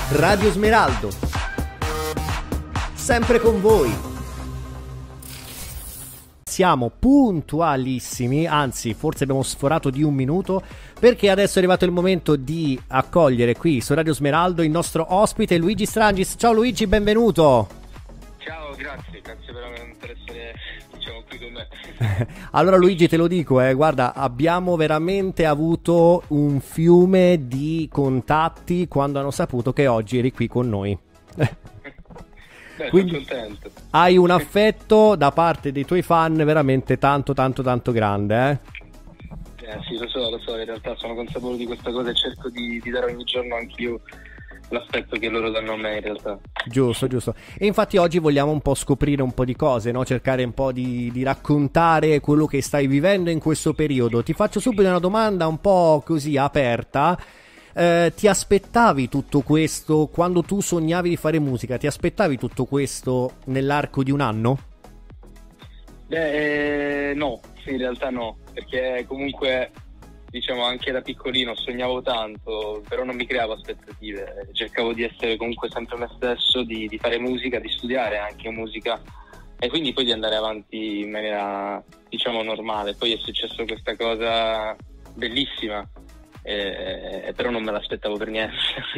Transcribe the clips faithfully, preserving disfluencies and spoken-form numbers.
Radio Smeraldo, sempre con voi. Siamo puntualissimi, anzi forse abbiamo sforato di un minuto, perché adesso è arrivato il momento di accogliere qui su Radio Smeraldo il nostro ospite Luigi Strangis. Ciao Luigi, benvenuto. Ciao, grazie, grazie per, per essere diciamo qui con me. Allora Luigi, te lo dico, eh, guarda, abbiamo veramente avuto un fiume di contatti quando hanno saputo che oggi eri qui con noi. Beh, quindi sono contento. Hai un affetto da parte dei tuoi fan veramente tanto tanto tanto grande, eh? Eh sì, lo so, lo so, in realtà sono consapevole di questa cosa e cerco di, di dare ogni giorno anch'io l'aspetto che loro danno a me in realtà. Giusto, giusto. E infatti oggi vogliamo un po' scoprire un po' di cose, no? Cercare un po' di, di raccontare quello che stai vivendo in questo periodo. Ti faccio subito una domanda un po' così aperta. Eh, ti aspettavi tutto questo quando tu sognavi di fare musica? Ti aspettavi tutto questo nell'arco di un anno? Beh, eh, no, in realtà no, perché comunque diciamo anche da piccolino sognavo tanto, però non mi creavo aspettative, cercavo di essere comunque sempre me stesso, di, di fare musica, di studiare anche musica e quindi poi di andare avanti in maniera diciamo normale. Poi è successo questa cosa bellissima, eh, però non me l'aspettavo per niente.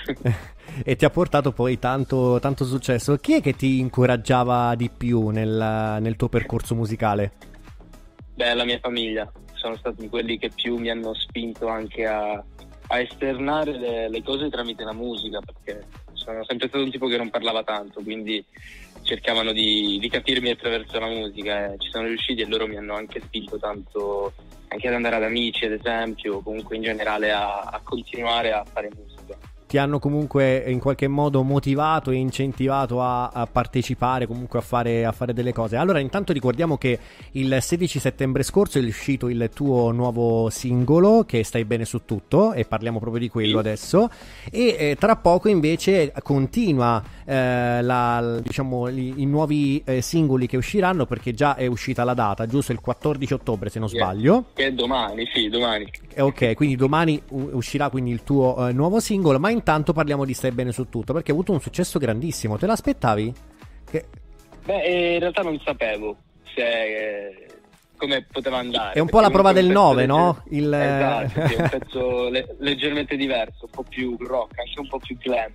E ti ha portato poi tanto, tanto successo. Chi è che ti incoraggiava di più nel, nel tuo percorso musicale? Beh, la mia famiglia. Sono stati quelli che più mi hanno spinto anche a, a esternare le, le cose tramite la musica, perché sono sempre stato un tipo che non parlava tanto, quindi cercavano di, di capirmi attraverso la musica e ci sono riusciti e loro mi hanno anche spinto tanto anche ad andare ad amici ad esempio, o comunque in generale a, a continuare a fare musica. Ti hanno comunque in qualche modo motivato e incentivato a, a partecipare, comunque a fare, a fare delle cose. Allora intanto ricordiamo che il sedici settembre scorso è uscito il tuo nuovo singolo, che Stai bene su tutto, e parliamo proprio di quello sì. adesso, e eh, tra poco invece continua eh, la, diciamo i, i nuovi eh, singoli che usciranno, perché già è uscita la data, giusto? Il quattordici ottobre se non Yeah. sbaglio. Che è domani, sì, domani. Ok, quindi domani uscirà quindi il tuo eh, nuovo singolo, ma intanto parliamo di Stai bene su tutto, perché ha avuto un successo grandissimo. Te l'aspettavi? Che... Beh, eh, in realtà non sapevo se eh, come poteva andare. È un po' la prova del nove, legger... no? Il... Esatto, sì, è un pezzo le- leggermente diverso, un po' più rock, anche un po' più glam.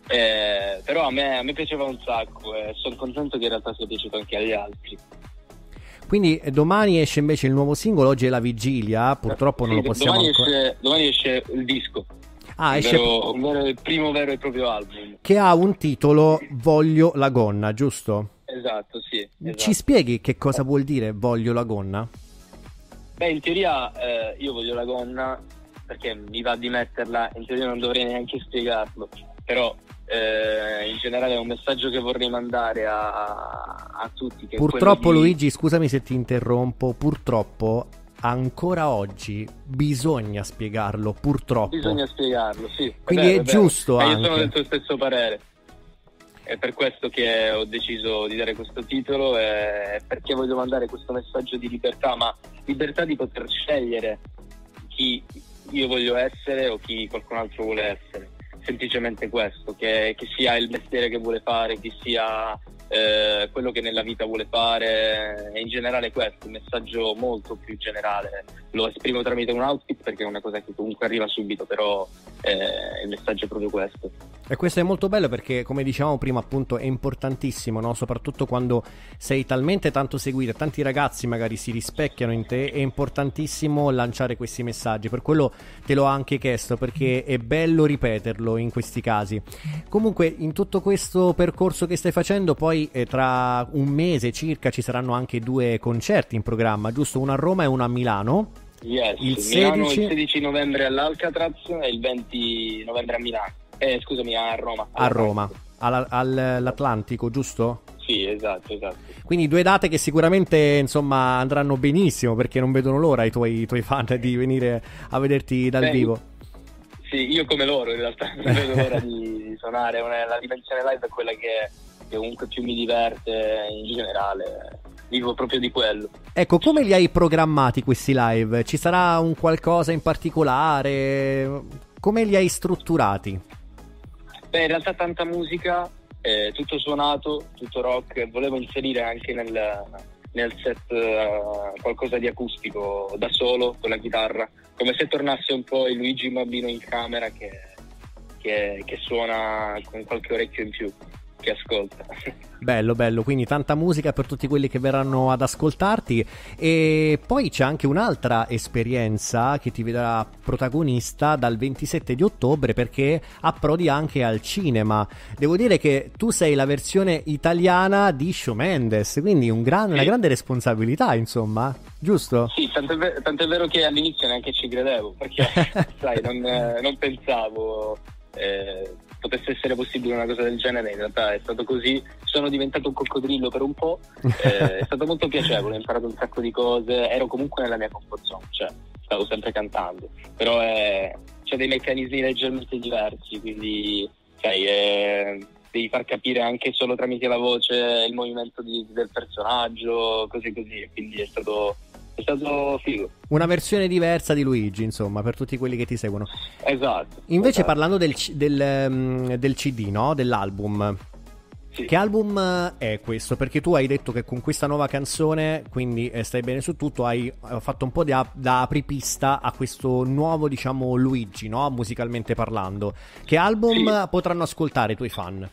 Eh, però a me, a me piaceva un sacco e sono contento che in realtà sia piaciuto anche agli altri. Quindi domani esce invece il nuovo singolo, oggi è la vigilia, purtroppo sì, non lo possiamo domani ancora... esce, domani esce il disco, Ah, il, esce... vero, un vero- il primo vero e proprio album. Che ha un titolo Voglio la gonna, giusto? Esatto, sì. Esatto. Ci spieghi che cosa vuol dire Voglio la gonna? Beh, in teoria eh, io voglio la gonna perché mi va di metterla, in teoria non dovrei neanche spiegarlo, però eh, in generale è un messaggio che vorrei mandare a, a tutti. Che è Purtroppo quello di... Luigi, scusami se ti interrompo, purtroppo ancora oggi bisogna spiegarlo, purtroppo. Bisogna spiegarlo, sì. Quindi vero, è giusto vero. anche. Io sono del tuo stesso parere. È per questo che ho deciso di dare questo titolo, e perché voglio mandare questo messaggio di libertà, ma libertà di poter scegliere chi io voglio essere o chi qualcun altro vuole essere. Semplicemente questo, che, che sia il mestiere che vuole fare, che sia eh, quello che nella vita vuole fare, e in generale questo, un messaggio molto più generale. Lo esprimo tramite un outfit perché è una cosa che comunque arriva subito, però eh, il messaggio è proprio questo. E questo è molto bello perché, come dicevamo prima, appunto è importantissimo, no? Soprattutto quando sei talmente tanto seguito, tanti ragazzi magari si rispecchiano in te, è importantissimo lanciare questi messaggi. Per quello te l'ho anche chiesto, perché è bello ripeterlo in questi casi. Comunque, in tutto questo percorso che stai facendo, poi eh, tra un mese circa ci saranno anche due concerti in programma, giusto? Uno a Roma e uno a Milano. Yes, il Milano sedici... il sedici novembre all'Alcatraz e il venti novembre a Milano. Eh, scusami, a Roma. A Roma, alla, all'Atlantico, giusto? Sì, esatto, esatto. Quindi due date che sicuramente insomma andranno benissimo, perché non vedono l'ora i tuoi, i tuoi fan di venire a vederti dal Beh, vivo. Sì, io come loro in realtà non vedo l'ora di suonare. Una, la dimensione live è quella che, che comunque più mi diverte in generale. Vivo proprio di quello. Ecco, come li hai programmati questi live? Ci sarà un qualcosa in particolare? Come li hai strutturati? Beh, in realtà tanta musica, eh, tutto suonato, tutto rock. Volevo inserire anche nel, nel set uh, qualcosa di acustico da solo con la chitarra, come se tornasse un po' il Luigi bambino in camera che, che, che suona con qualche orecchio in più, che ascolta. Bello, bello, quindi tanta musica per tutti quelli che verranno ad ascoltarti. E poi c'è anche un'altra esperienza che ti vedrà protagonista dal ventisette di ottobre, perché approdi anche al cinema. Devo dire che tu sei la versione italiana di Shawn Mendes, quindi un gran, sì. una grande responsabilità, insomma, giusto? Sì, tant'è, ver- tant'è vero che all'inizio neanche ci credevo, perché sai, non, eh, non pensavo eh, potesse essere possibile una cosa del genere. In realtà è stato così, sono diventato un coccodrillo per un po', eh, è stato molto piacevole, ho imparato un sacco di cose, ero comunque nella mia comfort zone, cioè stavo sempre cantando, però è, c'è dei meccanismi leggermente diversi, quindi sai, è, devi far capire anche solo tramite la voce il movimento di, del personaggio, così così, quindi è stato... È stato figo. Una versione diversa di Luigi, insomma, per tutti quelli che ti seguono. Esatto. Invece esatto. parlando del, del, del C D, no? Dell'album. Sì. Che album è questo? Perché tu hai detto che con questa nuova canzone, quindi eh, stai bene su tutto, hai fatto un po' di ap- da apripista a questo nuovo, diciamo, Luigi, no? Musicalmente parlando. Che album sì. potranno ascoltare i tuoi fan?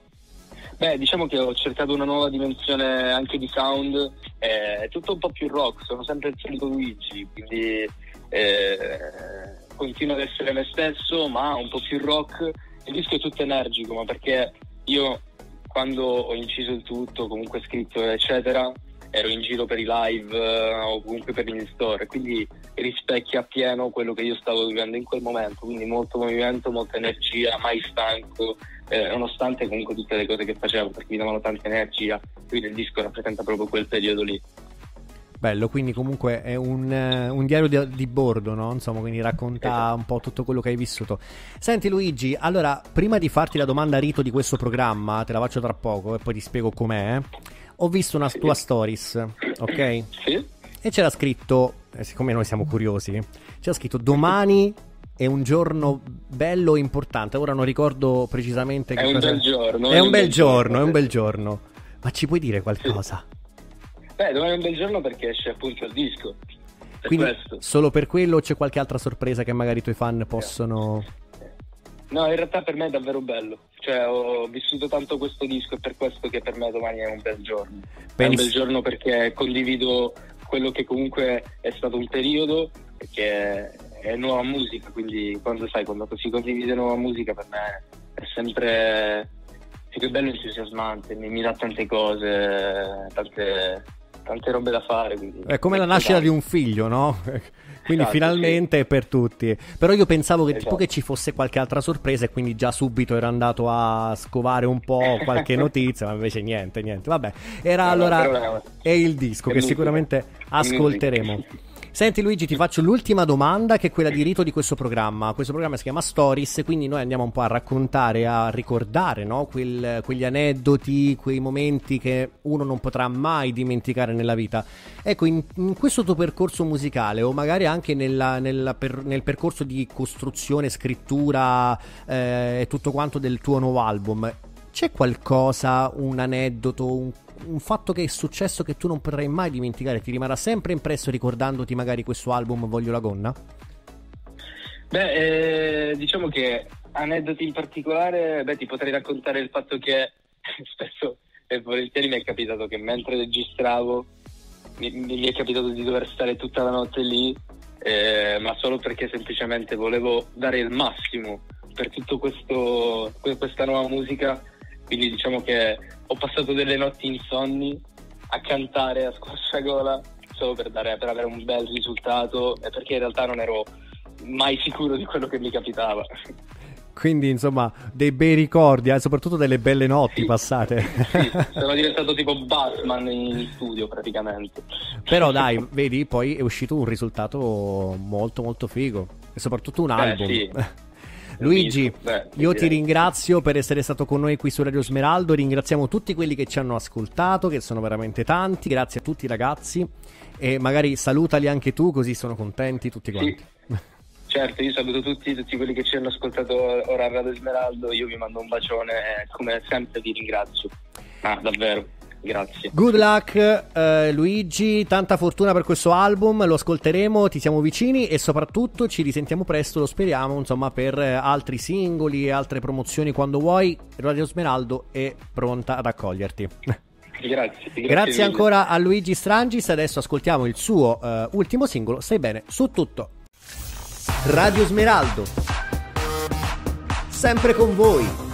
Beh, diciamo che ho cercato una nuova dimensione anche di sound, eh, è tutto un po' più rock, sono sempre il solito Luigi, quindi eh, continuo ad essere me stesso, ma un po' più rock. Il disco è tutto energico, ma perché io quando ho inciso il tutto, comunque scritto eccetera, ero in giro per i live eh, o comunque per gli store, quindi rispecchia appieno quello che io stavo vivendo in quel momento, quindi molto movimento, molta energia, mai stanco, eh, nonostante comunque tutte le cose che facevo, perché mi davano tanta energia, quindi il disco rappresenta proprio quel periodo lì. Bello, quindi comunque è un, uh, un diario di, di bordo, no? Insomma, quindi racconta esatto. un po' tutto quello che hai vissuto. Senti Luigi, allora, prima di farti la domanda rito di questo programma, te la faccio tra poco e poi ti spiego com'è, ho visto una sì. tua stories, ok? Sì. E c'era scritto, eh, siccome noi siamo curiosi, c'era scritto domani è un giorno bello e importante. Ora non ricordo precisamente che è un cosa... bel giorno. È un bel giorno, è un bel giorno. Ma ci puoi dire qualcosa? Sì. Beh, domani è un bel giorno perché esce appunto il disco. Per Quindi questo. Solo per quello o c'è qualche altra sorpresa che magari i tuoi fan possono... No, in realtà per me è davvero bello. Cioè, ho vissuto tanto questo disco e per questo che per me domani è un bel giorno. Pensi... È un bel giorno perché condivido quello che comunque è stato un periodo, che è nuova musica, quindi quando sai, quando si condivide nuova musica per me è sempre è più bello e entusiasmante, mi, mi dà tante cose, tante, tante robe da fare. È come la nascita di un figlio, no? Quindi esatto, finalmente sì. È per tutti. Però io pensavo che esatto. tipo che ci fosse qualche altra sorpresa e quindi già subito ero andato a scovare un po' qualche notizia, ma invece niente, niente. Vabbè, era no, allora no, è il disco è che musica. Sicuramente ascolteremo. Senti Luigi, ti faccio l'ultima domanda, che è quella di rito di questo programma. Questo programma si chiama Stories, quindi noi andiamo un po' a raccontare, a ricordare, no? Quel, quegli aneddoti, quei momenti che uno non potrà mai dimenticare nella vita. Ecco, in, in questo tuo percorso musicale o magari anche nella, nella per, nel percorso di costruzione, scrittura e eh, tutto quanto del tuo nuovo album, c'è qualcosa, un aneddoto, un un fatto che è successo che tu non potrai mai dimenticare, ti rimarrà sempre impresso ricordandoti magari questo album Voglio la gonna? Beh, eh, diciamo che aneddoti in particolare, beh, ti potrei raccontare il fatto che spesso e volentieri mi è capitato che mentre registravo mi, mi è capitato di dover stare tutta la notte lì, eh, ma solo perché semplicemente volevo dare il massimo per tutto questo questa nuova musica. Quindi diciamo che ho passato delle notti insonni a cantare a squarciagola solo per, dare, per avere un bel risultato e perché in realtà non ero mai sicuro di quello che mi capitava. Quindi insomma dei bei ricordi, eh, soprattutto delle belle notti sì, passate. Sì, sono diventato tipo Batman in studio praticamente. Però dai, vedi, poi è uscito un risultato molto molto figo e soprattutto un album. Eh, sì. Luigi, Beh, io ti ringrazio per essere stato con noi qui su Radio Smeraldo, ringraziamo tutti quelli che ci hanno ascoltato, che sono veramente tanti, grazie a tutti i ragazzi e magari salutali anche tu così sono contenti tutti quanti. Sì. Certo, io saluto tutti, tutti quelli che ci hanno ascoltato ora a Radio Smeraldo, io vi mando un bacione e come sempre vi ringrazio. Ah, davvero, grazie. Good luck eh, Luigi, tanta fortuna per questo album, lo ascolteremo, ti siamo vicini e soprattutto ci risentiamo presto, lo speriamo, insomma, per eh, altri singoli e altre promozioni quando vuoi. Radio Smeraldo è pronta ad accoglierti. Grazie, grazie, grazie ancora a Luigi Strangis. Adesso ascoltiamo il suo eh, ultimo singolo, Stai bene su tutto. Radio Smeraldo, sempre con voi.